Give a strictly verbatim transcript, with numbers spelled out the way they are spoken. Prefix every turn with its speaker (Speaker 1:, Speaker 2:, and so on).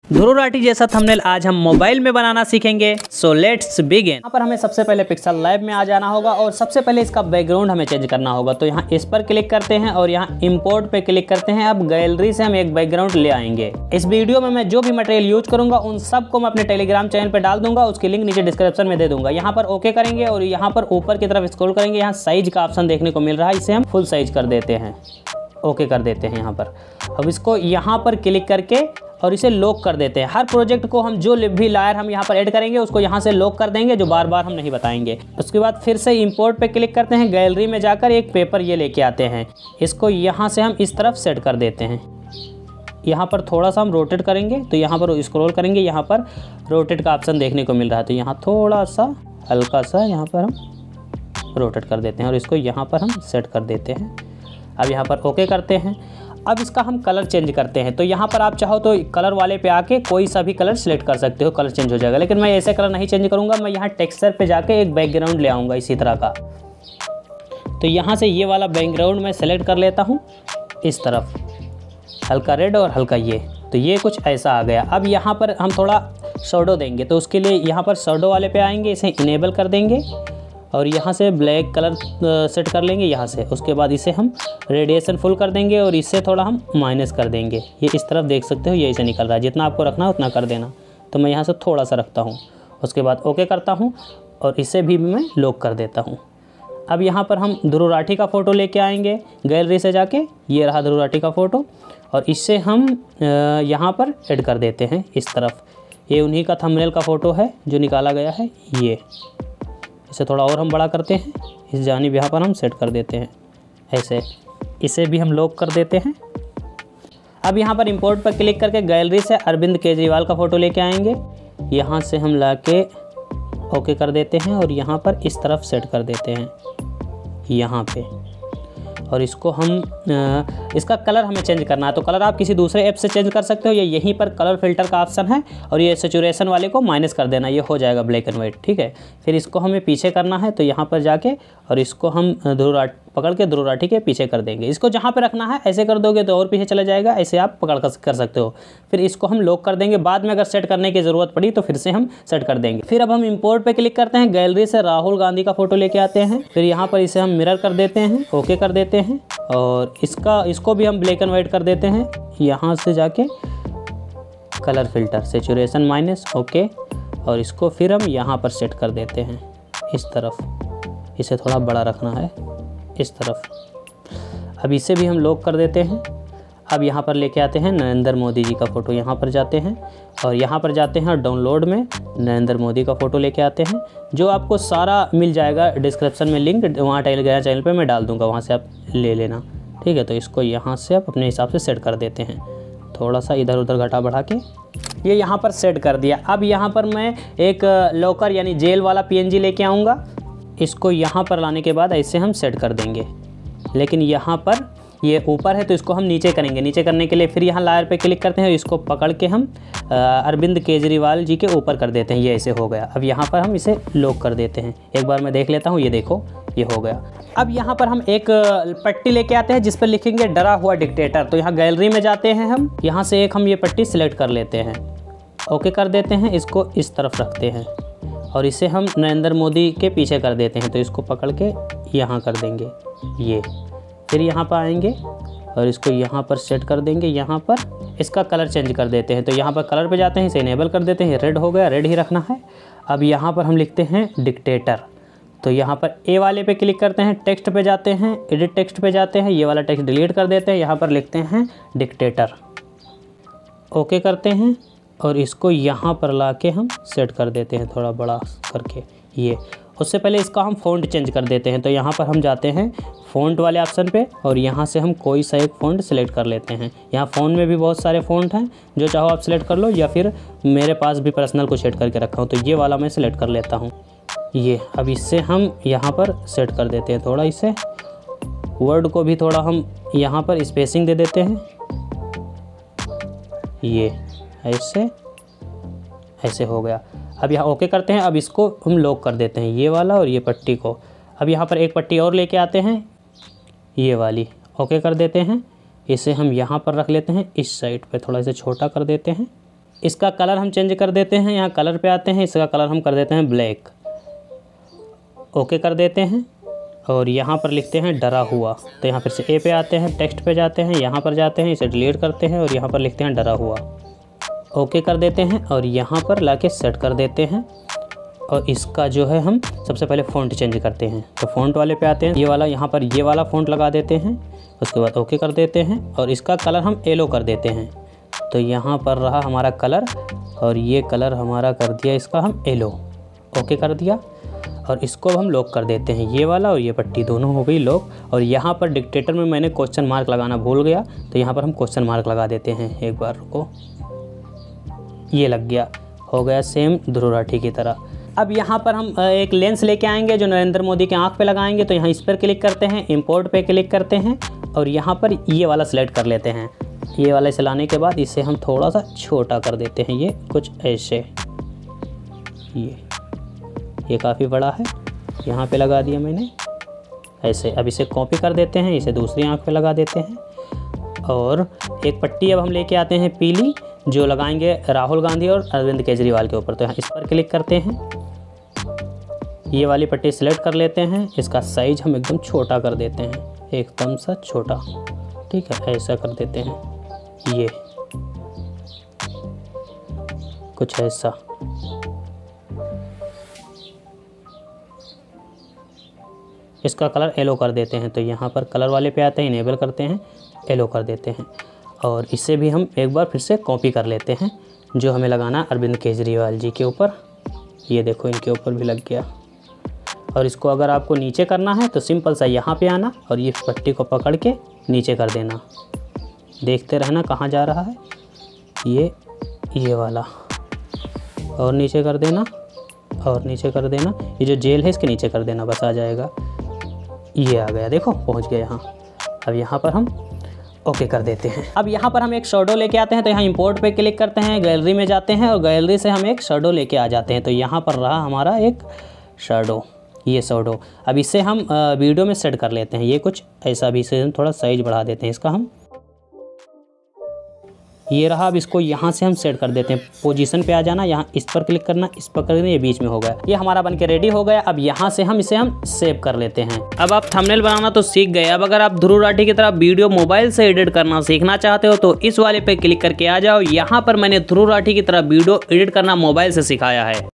Speaker 1: ध्रुव राठी जैसा थंबनेल आज हम मोबाइल में बनाना सीखेंगे। So let's begin. यहाँ पर हमें सबसे पहले पिक्सल लैब में आ जाना होगा और सबसे पहले इसका बैकग्राउंड हमें चेंज करना होगा। तो यहाँ इस पर क्लिक करते हैं और यहाँ इंपोर्ट पे क्लिक करते हैं। अब गैलरी से हम एक बैकग्राउंड ले आएंगे। इस वीडियो में मैं जो भी मटेरियल यूज करूंगा उन सबको मैं अपने टेलीग्राम चैनल पर डाल दूंगा, उसकी लिंक नीचे डिस्क्रिप्शन में दे दूंगा। यहाँ पर ओके करेंगे और यहाँ पर ऊपर की तरफ स्क्रॉल करेंगे। यहाँ साइज का ऑप्शन देखने को मिल रहा है, इसे हम फुल साइज कर देते हैं। ओके कर देते हैं यहाँ पर। अब इसको यहाँ पर क्लिक करके और इसे लॉक कर देते हैं। हर प्रोजेक्ट को हम जो भी लायर हम यहाँ पर ऐड करेंगे उसको यहाँ से लॉक कर देंगे, जो बार बार हम नहीं बताएंगे। उसके बाद फिर से इंपोर्ट पे क्लिक करते हैं। गैलरी में जाकर एक पेपर ये लेके आते हैं। इसको यहाँ से हम इस तरफ सेट कर देते हैं। यहाँ पर थोड़ा सा हम रोटेट करेंगे तो यहाँ पर स्क्रॉल करेंगे, यहाँ पर रोटेट का ऑप्शन देखने को मिल रहा है। तो यहाँ थोड़ा सा हल्का सा यहाँ पर हम रोटेट कर देते हैं और इसको यहाँ पर हम सेट कर देते हैं। अब यहाँ पर ओके करते हैं। अब इसका हम कलर चेंज करते हैं। तो यहाँ पर आप चाहो तो कलर वाले पे आके कोई सा भी कलर सिलेक्ट कर सकते हो, कलर चेंज हो जाएगा। लेकिन मैं ऐसे कलर नहीं चेंज करूँगा, मैं यहाँ टेक्सचर पे जाके एक बैकग्राउंड ले आऊँगा इसी तरह का। तो यहाँ से ये वाला बैकग्राउंड मैं सेलेक्ट कर लेता हूँ इस तरफ, हल्का रेड और हल्का ये। तो ये कुछ ऐसा आ गया। अब यहाँ पर हम थोड़ा शैडो देंगे, तो उसके लिए यहाँ पर शैडो वाले पे आएंगे, इसे इनेबल कर देंगे और यहाँ से ब्लैक कलर सेट कर लेंगे यहाँ से। उसके बाद इसे हम रेडिएशन फुल कर देंगे और इससे थोड़ा हम माइनस कर देंगे। ये इस तरफ देख सकते हो, ये इसे निकल रहा है। जितना आपको रखना है उतना कर देना। तो मैं यहाँ से थोड़ा सा रखता हूँ। उसके बाद ओके करता हूँ और इसे भी मैं लॉक कर देता हूँ। अब यहाँ पर हम ध्रुव राठी का फ़ोटो लेके आएंगे गैलरी से जाके। ये रहा ध्रुव राठी का फ़ोटो और इससे हम यहाँ पर ऐड कर देते हैं इस तरफ। ये उन्हीं का थंबनेल का फ़ोटो है जो निकाला गया है। ये इसे थोड़ा और हम बड़ा करते हैं, इस जानिब यहाँ पर हम सेट कर देते हैं ऐसे। इसे भी हम लॉक कर देते हैं। अब यहाँ पर इंपोर्ट पर क्लिक करके गैलरी से अरविंद केजरीवाल का फ़ोटो लेके आएंगे। यहाँ से हम लाके ओके कर देते हैं और यहाँ पर इस तरफ सेट कर देते हैं यहाँ पे। और इसको हम इसका कलर हमें चेंज करना है। तो कलर आप किसी दूसरे ऐप से चेंज कर सकते हो, या यहीं पर कलर फिल्टर का ऑप्शन है और ये सैचुरेशन वाले को माइनस कर देना, ये हो जाएगा ब्लैक एंड वाइट। ठीक है, फिर इसको हमें पीछे करना है। तो यहाँ पर जाके और इसको हम ध्रुव राठी पकड़ के ध्रुव राठी के पीछे कर देंगे। इसको जहाँ पे रखना है ऐसे कर दोगे तो और पीछे चला जाएगा, ऐसे आप पकड़ कर सकते हो। फिर इसको हम लॉक कर देंगे। बाद में अगर सेट करने की ज़रूरत पड़ी तो फिर से हम सेट कर देंगे। फिर अब हम इंपोर्ट पे क्लिक करते हैं। गैलरी से राहुल गांधी का फ़ोटो लेके आते हैं। फिर यहाँ पर इसे हम मिरर कर देते हैं, ओके कर देते हैं और इसका इसको भी हम ब्लैक एंड वाइट कर देते हैं। यहाँ से जाके colour filter saturation minus, okay. और इसको फिर हम यहाँ पर सेट कर देते हैं इस तरफ। इसे थोड़ा बड़ा रखना है इस तरफ। अब इसे भी हम लॉक कर देते हैं। अब यहाँ पर लेके आते हैं नरेंद्र मोदी जी का फ़ोटो। यहाँ पर जाते हैं और यहाँ पर जाते हैं डाउनलोड में नरेंद्र मोदी का फ़ोटो लेके आते हैं, जो आपको सारा मिल जाएगा डिस्क्रिप्शन में लिंक। वहाँ टेलीग्राम चैनल पे मैं डाल दूँगा, वहाँ से आप ले लेना। ठीक है, तो इसको यहाँ से आप अपने हिसाब से सेट कर देते हैं, थोड़ा सा इधर उधर घटा बढ़ा के। ये यहाँ पर सेट कर दिया। अब यहाँ पर मैं एक लॉकर यानी जेल वाला पीएनजी लेके आऊँगा। इसको यहाँ पर लाने के बाद ऐसे हम सेट कर देंगे। लेकिन यहाँ पर ये ऊपर है तो इसको हम नीचे करेंगे। नीचे करने के लिए फिर यहाँ लायर पे क्लिक करते हैं और इसको पकड़ के हम अरविंद केजरीवाल जी के ऊपर कर देते हैं। ये ऐसे हो गया। अब यहाँ पर हम इसे लॉक कर देते हैं। एक बार मैं देख लेता हूँ, ये देखो ये हो गया। अब यहाँ पर हम एक पट्टी लेके आते हैं जिस पर लिखेंगे डरा हुआ डिक्टेटर। तो यहाँ गैलरी में जाते हैं हम, यहाँ से एक हम ये पट्टी सिलेक्ट कर लेते हैं, ओके कर देते हैं। इसको इस तरफ रखते हैं और इसे हम नरेंद्र मोदी के पीछे कर देते हैं। तो इसको पकड़ के यहाँ कर देंगे ये। फिर यहाँ पर आएंगे और इसको यहाँ पर सेट कर देंगे। यहाँ पर इसका कलर चेंज कर देते हैं। तो यहाँ पर कलर पे जाते हैं, इसे इनेबल कर देते हैं। रेड हो गया, रेड ही रखना है। अब यहाँ पर हम लिखते हैं डिक्टेटर। तो यहाँ पर ए वाले पे क्लिक करते हैं, टेक्स्ट पे जाते हैं, एडिट टेक्स्ट पे जाते हैं, ये वाला टेक्स्ट डिलीट कर देते हैं। यहाँ पर लिखते हैं डिक्टेटर, ओके करते हैं और इसको यहाँ पर ला के हम सेट कर देते हैं थोड़ा बड़ा करके ये। उससे पहले इसका हम फ़ॉन्ट चेंज कर देते हैं। तो यहाँ पर हम जाते हैं फ़ॉन्ट वाले ऑप्शन पे और यहाँ से हम कोई सा एक फ़ॉन्ट सेलेक्ट कर लेते हैं। यहाँ फ़ोन में भी बहुत सारे फ़ॉन्ट हैं, जो चाहो आप सेलेक्ट कर लो, या फिर मेरे पास भी पर्सनल को सेट करके रखा हूँ तो ये वाला मैं सेलेक्ट कर लेता हूँ ये। अब इससे हम यहाँ पर सेट कर देते हैं थोड़ा। इसे वर्ड को भी थोड़ा हम यहाँ पर स्पेसिंग दे देते हैं ये ऐसे ऐसे हो गया। अब यहाँ ओके करते हैं। अब इसको हम लॉक कर देते हैं ये वाला और ये पट्टी को। अब यहाँ पर एक पट्टी और लेके आते हैं ये वाली, ओके कर देते हैं। इसे हम यहाँ पर रख लेते हैं, इस साइड पे थोड़ा इसे छोटा कर देते हैं इसका कलर हम चेंज कर देते हैं, यहाँ कलर पे आते हैं, इसका कलर हम कर देते हैं ब्लैक। ओके कर देते हैं और यहाँ पर लिखते हैं डरा हुआ। तो यहाँ फिर से ए पे आते हैं, टेक्स्ट पे जाते हैं, यहाँ पर जाते हैं, इसे डिलीट करते हैं और यहाँ पर लिखते हैं डरा हुआ। ओके कर देते हैं और यहाँ पर लाके सेट कर देते हैं। और इसका जो है हम सबसे पहले फ़ॉन्ट चेंज करते हैं। तो फ़ॉन्ट वाले पे आते हैं, ये वाला यहाँ पर ये वाला फ़ॉन्ट लगा देते हैं। उसके बाद ओके कर देते हैं और इसका कलर हम येलो कर देते हैं। तो यहाँ पर रहा हमारा कलर और ये कलर हमारा कर दिया इसका हम येलो। ओके कर दिया और इसको हम लॉक कर देते हैं, ये वाला और ये पट्टी दोनों हो गई लॉक। और यहाँ पर डिक्टेटर में मैंने क्वेश्चन मार्क लगाना भूल गया, तो यहाँ पर हम क्वेश्चन मार्क लगा देते हैं। एक बार रुको, ये लग गया, हो गया सेम ध्रुव राठी की तरह। अब यहाँ पर हम एक लेंस लेके आएंगे जो नरेंद्र मोदी के आँख पे लगाएंगे। तो यहाँ इस पर क्लिक करते हैं, इंपोर्ट पे क्लिक करते हैं और यहाँ पर ये वाला सेलेक्ट कर लेते हैं। ये वाला इसे लाने के बाद इसे हम थोड़ा सा छोटा कर देते हैं, ये कुछ ऐसे, ये ये काफ़ी बड़ा है, यहाँ पे लगा दिया मैंने ऐसे। अब इसे कॉपी कर देते हैं, इसे दूसरी आँख पे लगा देते हैं और एक पट्टी अब हम लेके आते हैं पीली, जो लगाएंगे राहुल गांधी और अरविंद केजरीवाल के ऊपर। तो यहाँ इस पर क्लिक करते हैं, ये वाली पट्टी सेलेक्ट कर लेते हैं, इसका साइज हम एकदम छोटा कर देते हैं, एकदम सा छोटा, ठीक है, ऐसा कर देते हैं, ये कुछ ऐसा। इसका कलर येलो कर देते हैं। तो यहाँ पर कलर वाले पे आते हैं, इनेबल करते हैं, येलो कर देते हैं और इसे भी हम एक बार फिर से कॉपी कर लेते हैं, जो हमें लगाना अरविंद केजरीवाल जी के ऊपर। ये देखो इनके ऊपर भी लग गया। और इसको अगर आपको नीचे करना है तो सिंपल सा यहाँ पे आना और ये पट्टी को पकड़ के नीचे कर देना, देखते रहना कहाँ जा रहा है, ये ये वाला, और नीचे कर देना और नीचे कर देना, ये जो जेल है इसके नीचे कर देना, बस आ जाएगा। ये आ गया, देखो पहुँच गया यहाँ। अब यहाँ पर हम ओके कर देते हैं। अब यहाँ पर हम एक शैडो लेके आते हैं। तो यहाँ इंपोर्ट पे क्लिक करते हैं, गैलरी में जाते हैं और गैलरी से हम एक शैडो लेके आ जाते हैं। तो यहाँ पर रहा हमारा एक शैडो, ये शैडो। अब इसे हम वीडियो में सेट कर लेते हैं, ये कुछ ऐसा भी, इसे हम थोड़ा साइज बढ़ा देते हैं इसका हम, ये रहा। अब इसको यहाँ से हम सेट कर देते हैं, पोजीशन पे आ जाना, यहाँ इस पर क्लिक करना, इस पर करना, ये बीच में हो गया, ये हमारा बनके रेडी हो गया। अब यहाँ से हम इसे हम सेव कर लेते हैं। अब आप थंबनेल बनाना तो सीख गए। अब अगर आप ध्रुव राठी की तरह वीडियो मोबाइल से एडिट करना सीखना चाहते हो तो इस वाले पे क्लिक करके आ जाओ। यहाँ पर मैंने ध्रुव राठी की तरह वीडियो एडिट करना मोबाइल से सिखाया है।